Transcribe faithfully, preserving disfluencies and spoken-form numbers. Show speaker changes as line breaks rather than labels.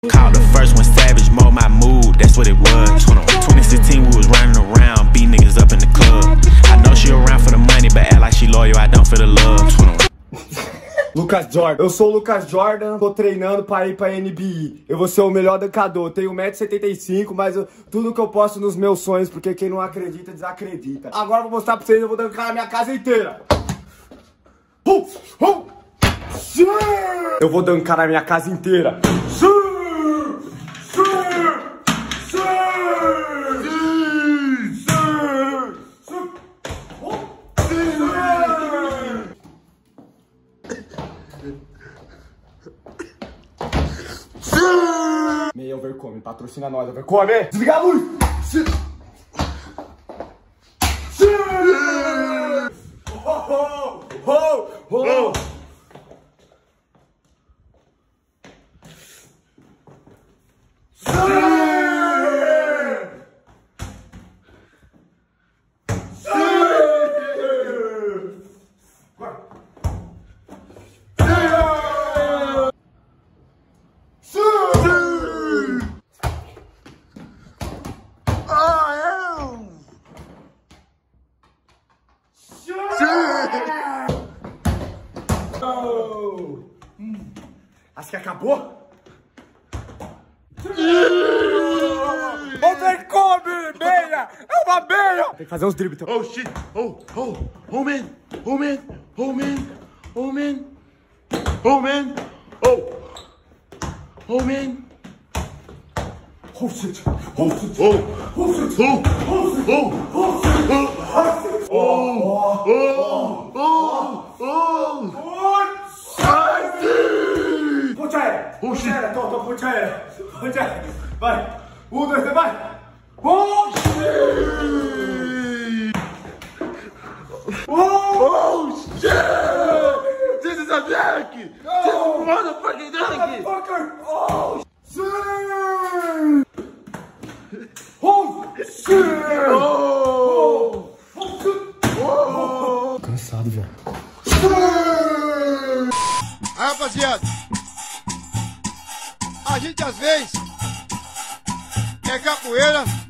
Called the first one savage, mold my mood, that's what it was. twenty sixteen, we was running around, beat niggas up in the club. I know she around for the money, but act like she loyal, I don't for the love.
Lucas Jordan. Eu sou o Lucas Jordan, tô treinando para ir pra N B A. Eu vou ser o melhor dancador. Tenho um metro e setenta e cinco, mas eu, tudo que eu posto nos meus sonhos, porque quem não acredita, desacredita. Agora eu vou mostrar pra vocês, eu vou dancar a minha casa inteira. Uh, uh, eu vou dancar a minha casa inteira. Meia Overcome, patrocina nós, Overcome! Desliga a luz! Sim. Sim. Oh, oh, oh, oh. Sim. Oh. Hum. Acho que acabou? Overcome, meia! É uma meia! Tem que fazer uns dribles então.
Oh shit! Oh, oh, oh man! Oh man! Oh man! Oh man! Oh man! Oh! Oh man!
Oh shit! Oh shit!
Oh!
Oh shit!
Oh!
Oh shit!
Oh!
Oh shit!
Oh! Oh! Oh! Oh! Oh!
Ponte aérea! Ponte aérea! Tô, tô, ponte aérea! Ponte aérea! Vai! Um, dois, três, vai! Oh shit!
Oh shit! This is a duck! This is a motherfucking duck!
Motherfucker! Oh shit! Oh shit!
Oh!
Oh shit!
Oh!
Cansado, velho.
Aí, rapaziada, a gente às vezes é capoeira